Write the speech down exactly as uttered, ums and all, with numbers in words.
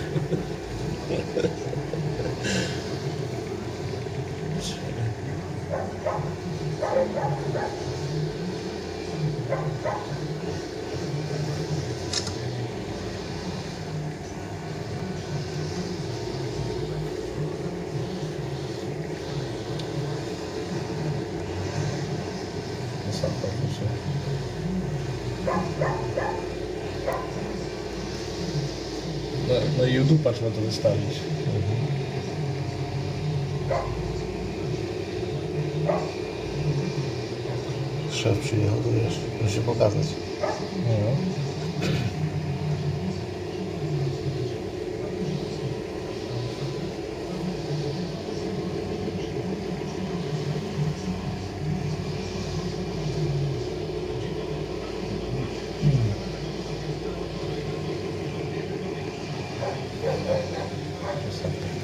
No, no i udupa trzeba to wystawić. Szef przyjechał, to wiesz, musi się pokazać. No. Hmm.